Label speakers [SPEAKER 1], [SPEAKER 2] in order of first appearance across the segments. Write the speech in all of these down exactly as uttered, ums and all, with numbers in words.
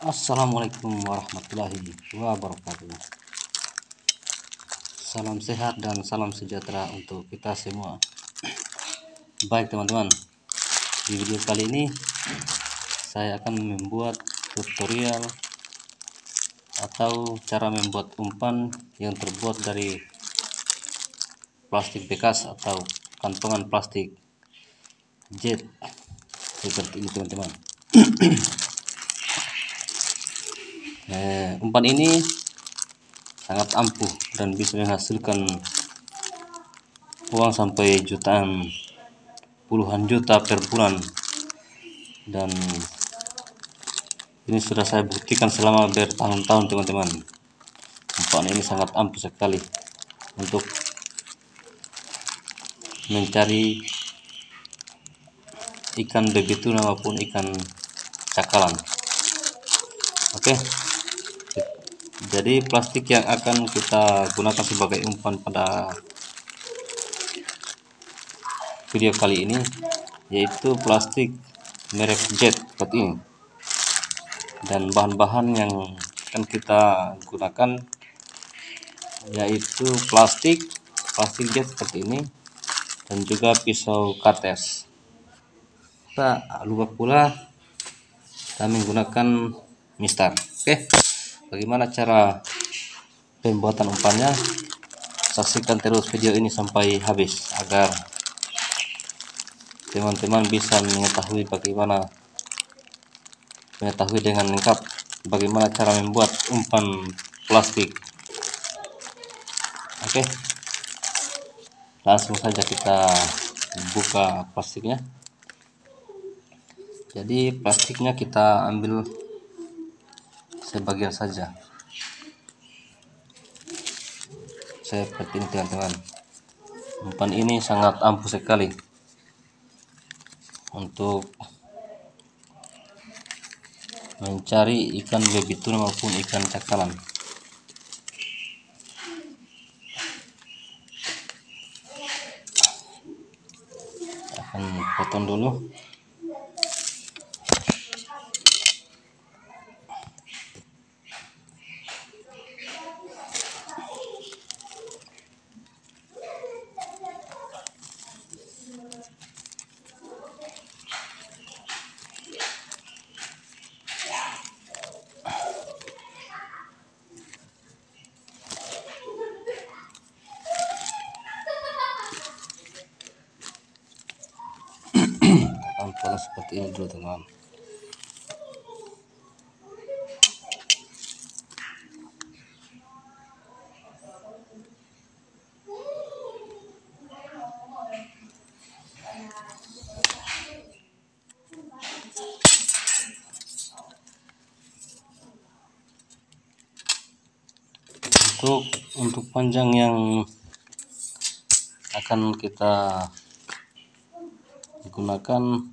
[SPEAKER 1] Assalamualaikum warahmatullahi wabarakatuh. Salam sehat dan salam sejahtera untuk kita semua. Baik teman-teman, di video kali ini saya akan membuat tutorial atau cara membuat umpan yang terbuat dari plastik bekas atau kantongan plastik jet seperti ini teman-teman. eh, umpan ini sangat ampuh dan bisa menghasilkan uang sampai jutaan, puluhan juta per bulan, dan ini sudah saya buktikan selama bertahun-tahun teman-teman. Umpan ini sangat ampuh sekali untuk mencari ikan begitu maupun ikan cakalang. Oke, jadi plastik yang akan kita gunakan sebagai umpan pada video kali ini yaitu plastik merek Jet seperti ini, dan bahan-bahan yang akan kita gunakan yaitu plastik plastik jet seperti ini dan juga pisau kates. Tak lupa pula kita menggunakan mistar. Oke, bagaimana cara pembuatan umpannya? Saksikan terus video ini sampai habis agar teman-teman bisa mengetahui bagaimana mengetahui dengan lengkap bagaimana cara membuat umpan plastik. Oke, langsung saja kita buka plastiknya. Jadi plastiknya kita ambil sebagian saja seperti ini teman-teman. Umpan ini sangat ampuh sekali untuk mencari ikan bebitur maupun ikan cakalang. Akan potong dulu. Akan seperti ini dulu teman. Untuk untuk panjang yang akan kita gunakan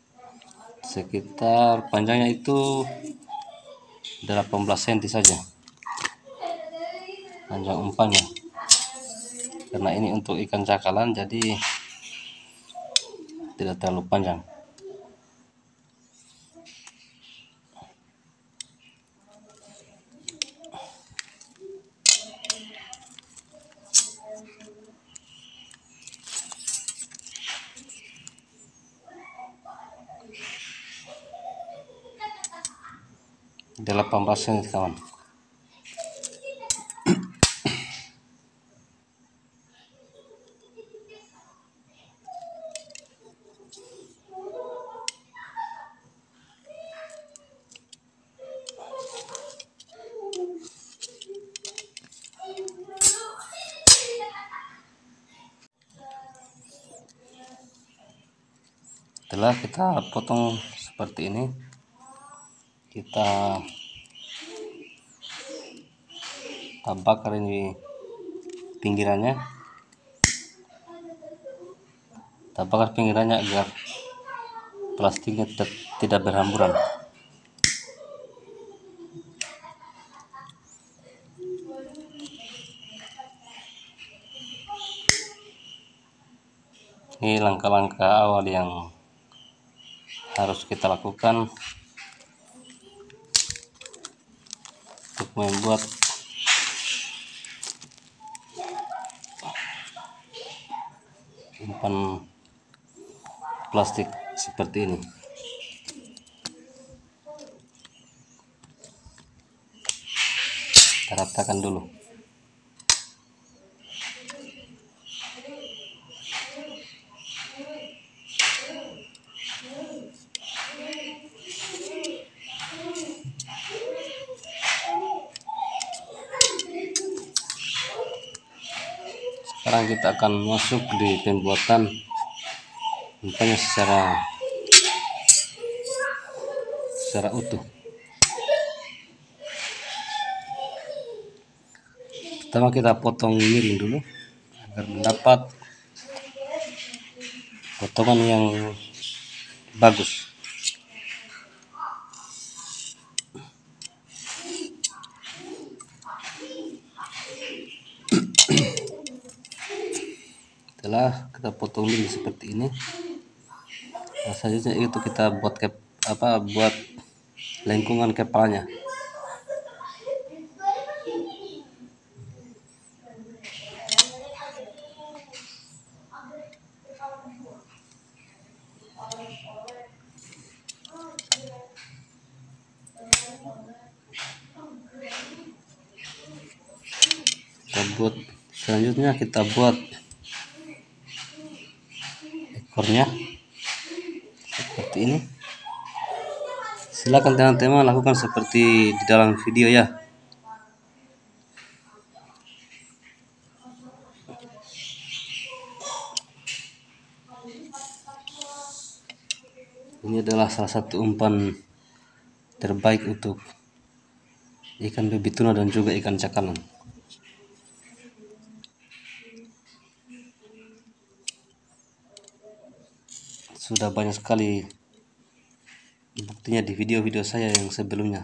[SPEAKER 1] sekitar panjangnya itu delapan belas sentimeter saja panjang umpannya, karena ini untuk ikan cakalang jadi tidak terlalu panjang. delapan belas sentimeter kawan. Setelah kita potong seperti ini, kita bakar ini pinggirannya, kita bakar pinggirannya agar plastiknya tidak, tidak berhamburan. Ini langkah-langkah awal yang harus kita lakukan untuk membuat umpan plastik seperti ini. Kita ratakan dulu. Sekarang kita akan masuk di pembuatan umpannya secara secara utuh. Pertama kita potong miring dulu agar mendapat potongan yang bagus. Setelah kita potong miring seperti ini, nah, selanjutnya itu kita buat kep, apa buat lengkungan kepalanya. Kita buat selanjutnya kita buat ekornya seperti ini. Silakan teman-teman lakukan seperti di dalam video ya. Ini adalah salah satu umpan terbaik untuk ikan baby tuna dan juga ikan cakalang. Sudah banyak sekali buktinya di video-video saya yang sebelumnya.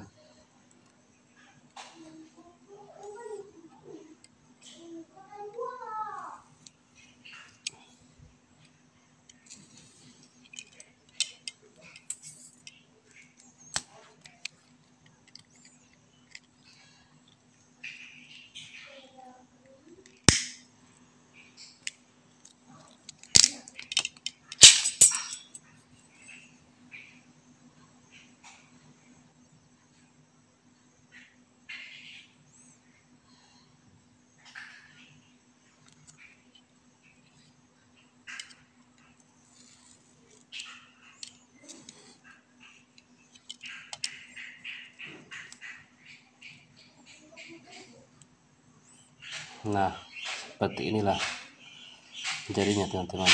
[SPEAKER 1] Nah, seperti inilah jadinya teman-teman.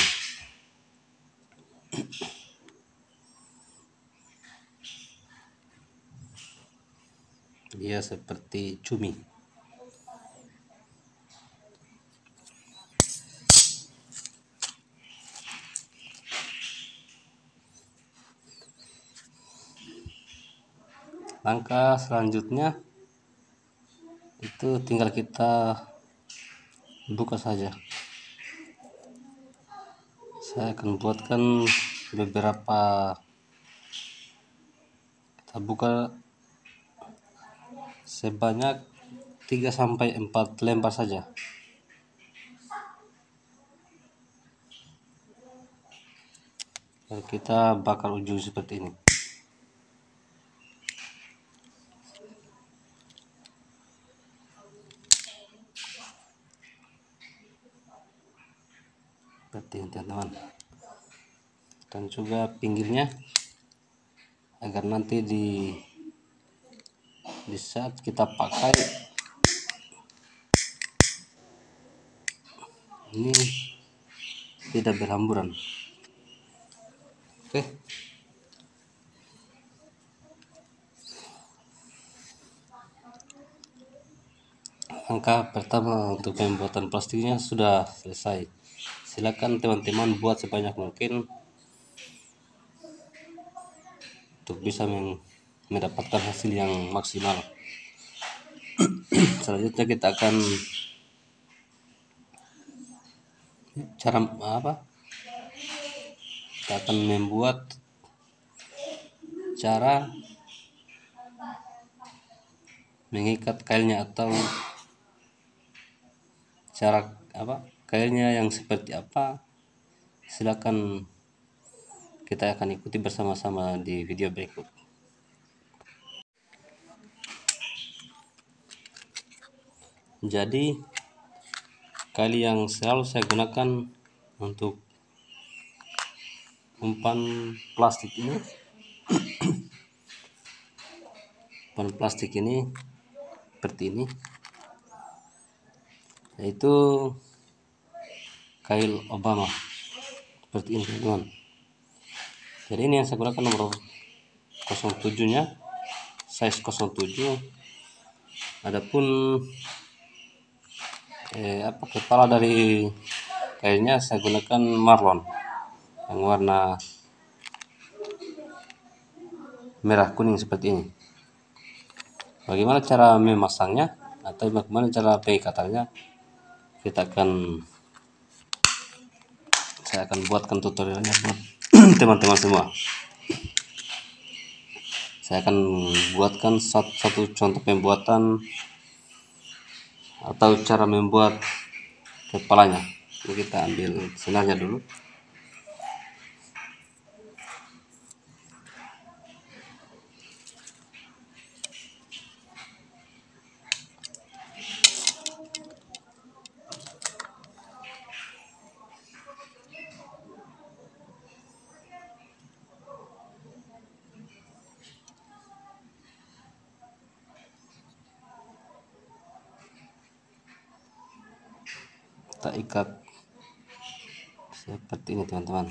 [SPEAKER 1] Dia seperti cumi. Langkah selanjutnya itu tinggal kita buka saja. Saya akan buatkan beberapa, kita buka sebanyak tiga sampai empat lembar saja. Dan kita bakar ujung seperti ini. Seperti ini teman-teman. Dan juga pinggirnya agar nanti di di saat kita pakai ini tidak berhamburan. Oke. Langkah pertama untuk pembuatan plastiknya sudah selesai. Silakan teman-teman buat sebanyak mungkin untuk bisa mendapatkan hasil yang maksimal. Selanjutnya kita akan cara apa? Kita akan membuat cara mengikat kailnya atau cara apa kailnya yang seperti apa, silakan kita akan ikuti bersama-sama di video berikut. Jadi kail yang selalu saya gunakan untuk umpan plastik ini umpan plastik ini seperti ini, yaitu kail Obama seperti ini teman-teman. Jadi ini yang saya gunakan nomor nol tujuh nya, size nol tujuh. Adapun eh, apa kepala dari kailnya saya gunakan marlon yang warna merah kuning seperti ini. Bagaimana cara memasangnya atau bagaimana cara pengikatannya, kita akan saya akan buatkan tutorialnya buat teman-teman semua. Saya akan buatkan satu, satu contoh pembuatan atau cara membuat kepalanya. Jadi kita ambil senarnya dulu. Kita ikat seperti ini teman-teman.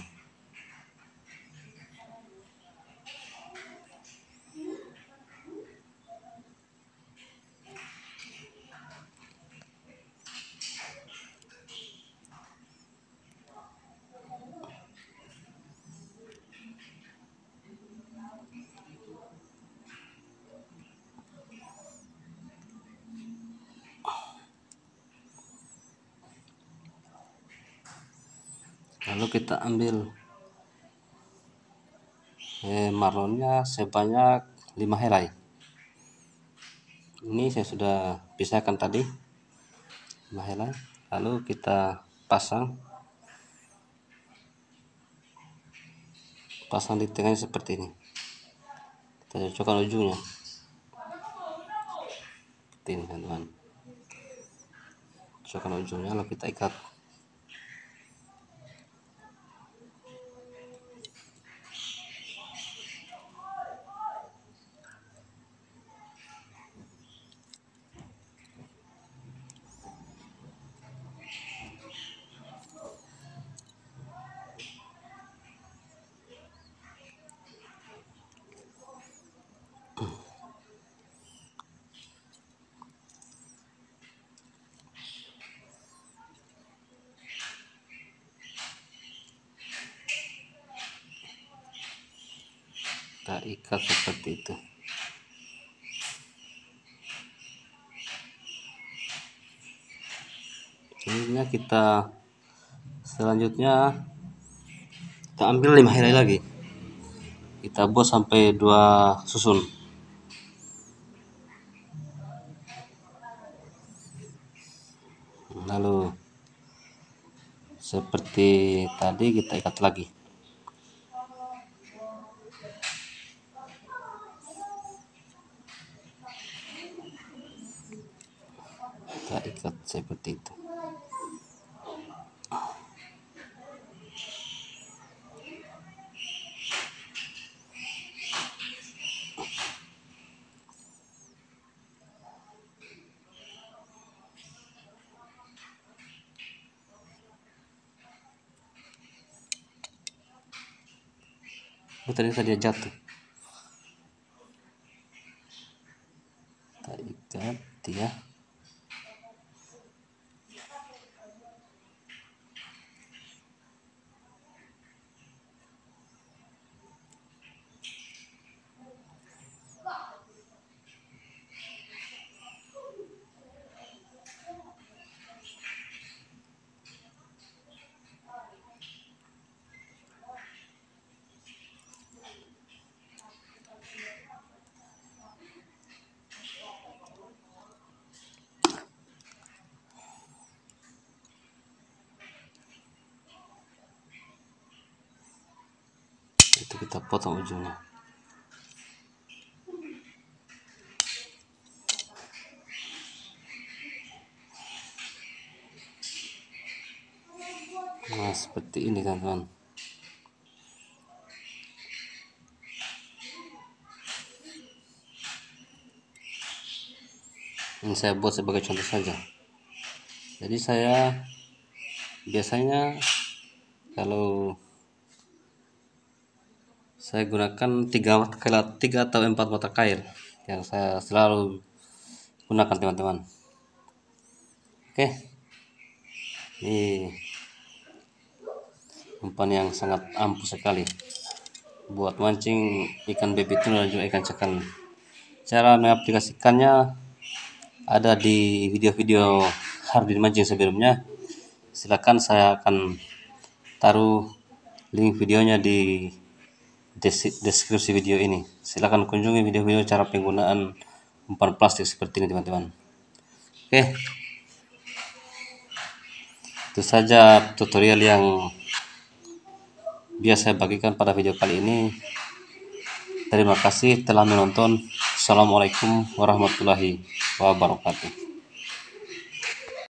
[SPEAKER 1] Lalu kita ambil eh, marlonnya sebanyak lima helai. Ini saya sudah pisahkan tadi lima helai. Lalu kita pasang pasang di tengahnya seperti ini. Kita cocokkan ujungnya seperti ini teman-teman. Cocokkan ujungnya lalu kita ikat. Kita ikat seperti itu. Selanjutnya kita selanjutnya kita ambil lima helai lagi. Kita buat sampai dua susun. Lalu seperti tadi kita ikat lagi. Kita ikat seperti itu. Oh, ternyata dia jatuh. Kita ikat dia. kita potong ujungnya. Nah, seperti ini teman-teman. Ini saya buat sebagai contoh saja. Jadi saya biasanya kalau saya gunakan tiga mata tiga atau empat mata kail yang saya selalu gunakan teman-teman. Oke, ini umpan yang sangat ampuh sekali buat mancing ikan baby tuna dan juga ikan cekal. Cara mengaplikasikannya ada di video-video Hardin mancing sebelumnya. Silakan, saya akan taruh link videonya di deskripsi video ini. Silakan kunjungi video-video cara penggunaan umpan plastik seperti ini teman-teman. Oke, itu saja tutorial yang biasa saya bagikan pada video kali ini. Terima kasih telah menonton. Assalamualaikum warahmatullahi wabarakatuh.